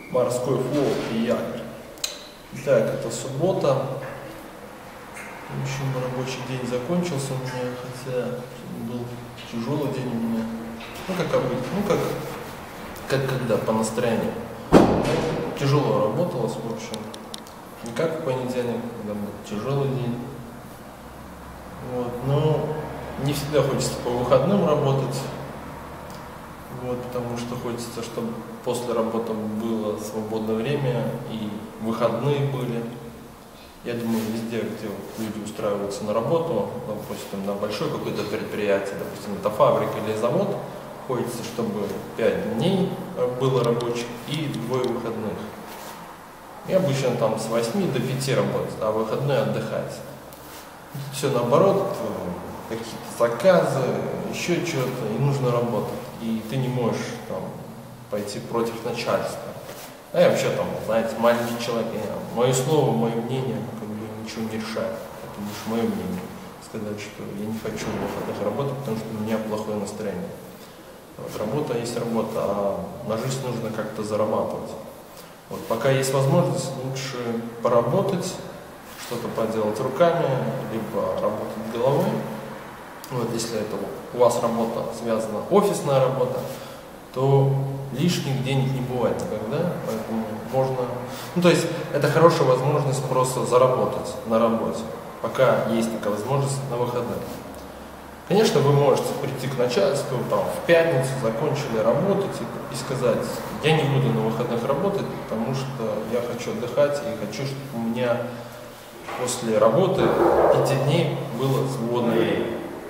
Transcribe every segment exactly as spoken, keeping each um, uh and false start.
морской флот и якорь. Итак, это суббота. В общем, рабочий день закончился у меня, хотя был тяжелый день у меня. Ну, как обычно, ну, как, как когда, по настроению. Тяжело работалось, в общем. Не как в понедельник, когда был тяжелый день. Вот, но не всегда хочется по выходным работать. Вот, потому что хочется, чтобы после работы было свободное время и выходные были. Я думаю, везде, где люди устраиваются на работу, допустим, на большое какое-то предприятие, допустим, это фабрика или завод, хочется, чтобы пять дней было рабочих и двое выходных. И обычно там с восьми до пяти работать, а выходные отдыхать. Все наоборот, какие-то заказы, еще что-то, и нужно работать. И ты не можешь там пойти против начальства. А я вообще там, знаете, маленький человек, я, мое слово, мое мнение как бы ничего не решает. Это лишь мое мнение. Сказать, что я не хочу в выходных работать, потому что у меня плохое настроение. Вот, работа есть работа, а на жизнь нужно как-то зарабатывать. Вот, пока есть возможность, лучше поработать, что-то поделать руками, либо работать головой. Вот, если это у вас работа связана, офисная работа, то лишних денег не бывает никогда, поэтому можно, ну то есть это хорошая возможность просто заработать на работе, пока есть такая возможность на выходных. Конечно, вы можете прийти к начальству, там, в пятницу закончили работать и, и сказать, я не буду на выходных работать, потому что я хочу отдыхать и хочу, чтобы у меня после работы пяти дней было свободное время.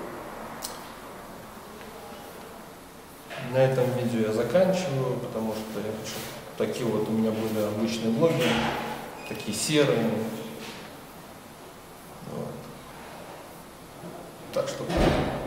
На этом видео я заканчиваю, потому что я хочу, такие вот у меня были обычные блоги, такие серые. Вот. Так что